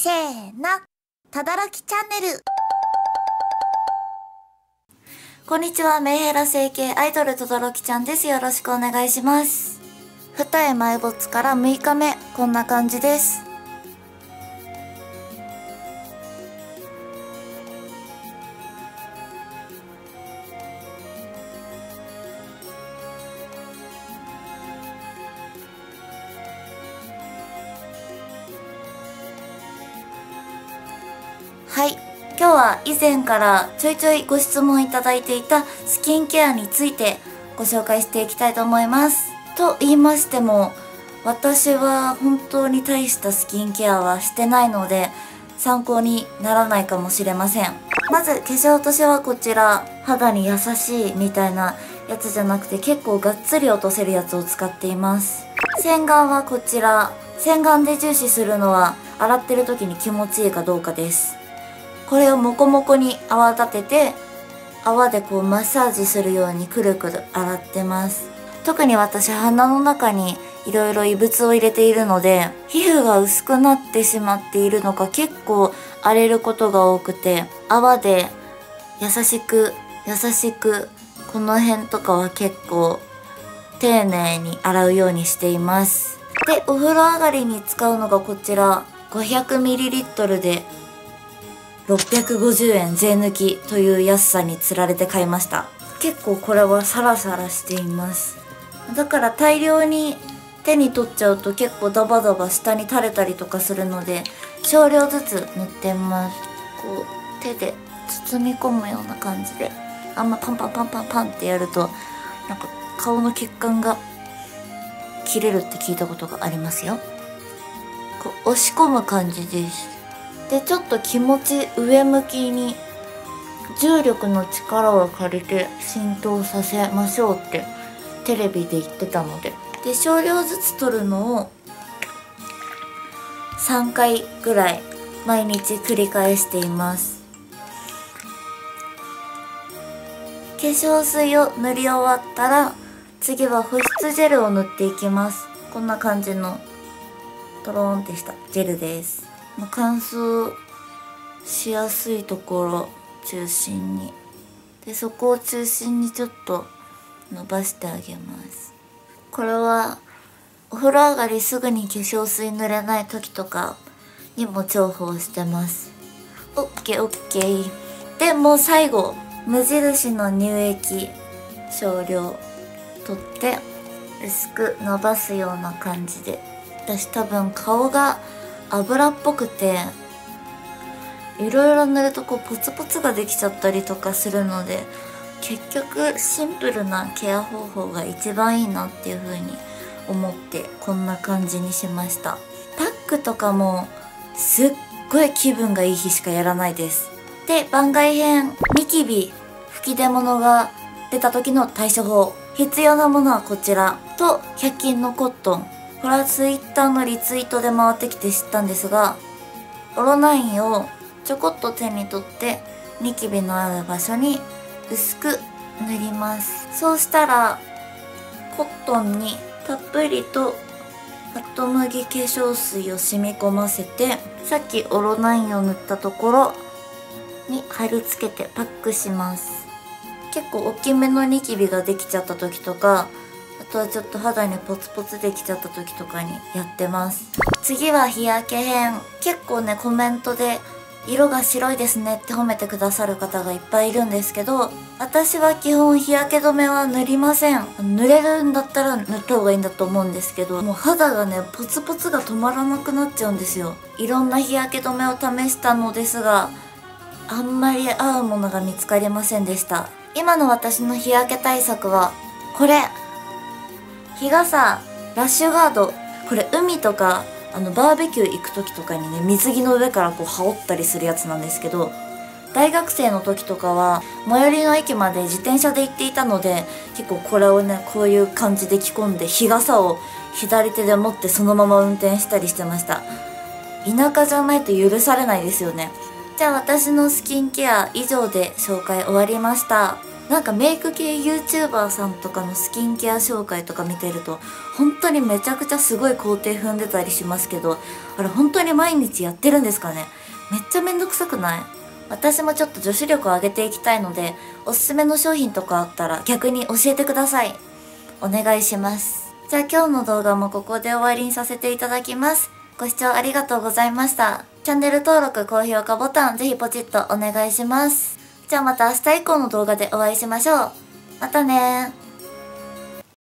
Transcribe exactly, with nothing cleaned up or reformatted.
せーの、ただらきチャンネル。こんにちは、メンヘラ整形アイドルとどろきちゃんです。よろしくお願いします。二重埋没からむいかめ、こんな感じです。はい。今日は以前からちょいちょいご質問いただいていたスキンケアについてご紹介していきたいと思います。と言いましても、私は本当に大したスキンケアはしてないので参考にならないかもしれません。まず化粧落としはこちら、肌に優しいみたいなやつじゃなくて結構がっつり落とせるやつを使っています。洗顔はこちら、洗顔で重視するのは洗ってる時に気持ちいいかどうかです。これをモコモコに泡立てて泡でこうマッサージするようにくるくる洗ってます。特に私鼻の中にいろいろ異物を入れているので皮膚が薄くなってしまっているのか結構荒れることが多くて、泡で優しく優しくこの辺とかは結構丁寧に洗うようにしています。でお風呂上がりに使うのがこちら ごひゃくミリリットル でろっぴゃくごじゅうえん税抜きという安さにつられて買いました。結構これはサラサラしています。だから大量に手に取っちゃうと結構ダバダバ下に垂れたりとかするので少量ずつ塗ってます。こう手で包み込むような感じで、あんまパンパンパンパンパンってやるとなんか顔の血管が切れるって聞いたことがありますよ。こう押し込む感じです。でちょっと気持ち上向きに重力の力を借りて浸透させましょうってテレビで言ってたので、で少量ずつ取るのをさんかいぐらい毎日繰り返しています。化粧水を塗り終わったら次は保湿ジェルを塗っていきます。こんな感じのトローンってしたジェルです。乾燥しやすいところ中心に、でそこを中心にちょっと伸ばしてあげます。これはお風呂上がりすぐに化粧水塗れない時とかにも重宝してます。オッケーオッケー。でもう最後無印の乳液少量取って薄く伸ばすような感じで、私多分顔が油っぽくていろいろ塗るとこうポツポツができちゃったりとかするので、結局シンプルなケア方法が一番いいなっていう風に思ってこんな感じにしました。パックとかもすっごい気分がいい日しかやらないです。で番外編ニキビ吹き出物が出た時の対処法、必要なものはこちらとひゃく均のコットン。これはツイッターのリツイートで回ってきて知ったんですが、オロナインをちょこっと手に取ってニキビのある場所に薄く塗ります。そうしたらコットンにたっぷりとハット麦化粧水を染み込ませて、さっきオロナインを塗ったところに貼り付けてパックします。結構大きめのニキビができちゃった時とか、あとはちょっと肌にポツポツできちゃった時とかにやってます。次は日焼け編。結構ねコメントで色が白いですねって褒めてくださる方がいっぱいいるんですけど、私は基本日焼け止めは塗りません。塗れるんだったら塗った方がいいんだと思うんですけど、もう肌がねポツポツが止まらなくなっちゃうんですよ。いろんな日焼け止めを試したのですがあんまり合うものが見つかりませんでした。今の私の日焼け対策はこれ、日傘ラッシュガード。これ海とかあのバーベキュー行く時とかにね水着の上からこう羽織ったりするやつなんですけど、大学生の時とかは最寄りの駅まで自転車で行っていたので結構これをねこういう感じで着込んで日傘を左手で持ってそのまま運転したりしてました。田舎じゃないと許されないですよね。じゃあ私のスキンケア以上で紹介終わりました。 なんかメイク系 YouTuber さんとかのスキンケア紹介とか見てると本当にめちゃくちゃすごい工程踏んでたりしますけど、あれ本当に毎日やってるんですかね。めっちゃめんどくさくない？私もちょっと女子力を上げていきたいので、おすすめの商品とかあったら逆に教えてください。お願いします。じゃあ今日の動画もここで終わりにさせていただきます。ご視聴ありがとうございました。チャンネル登録、高評価ボタンぜひポチッとお願いします。じゃあまた明日以降の動画でお会いしましょう。またねー。